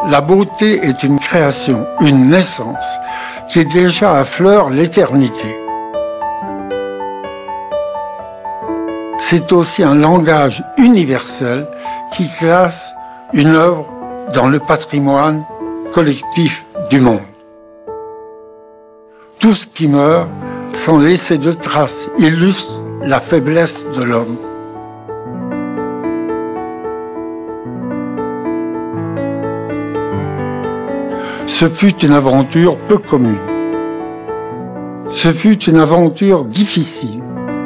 La beauté est une création, une naissance, qui déjà affleure l'éternité. C'est aussi un langage universel qui classe une œuvre dans le patrimoine collectif du monde. Tout ce qui meurt, sans laisser de traces, illustre la faiblesse de l'homme. Ce fut une aventure peu commune. Ce fut une aventure difficile.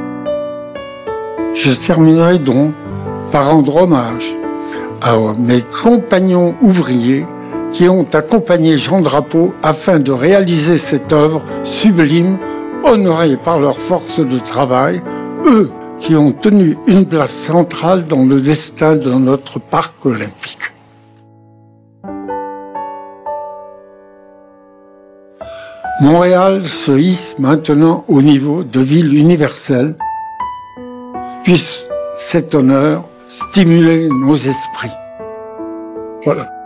Je terminerai donc par rendre hommage à mes compagnons ouvriers qui ont accompagné Jean Drapeau afin de réaliser cette œuvre sublime, honorée par leur force de travail, eux qui ont tenu une place centrale dans le destin de notre parc olympique. Montréal se hisse maintenant au niveau de ville universelle. Puisse cet honneur stimuler nos esprits. Voilà.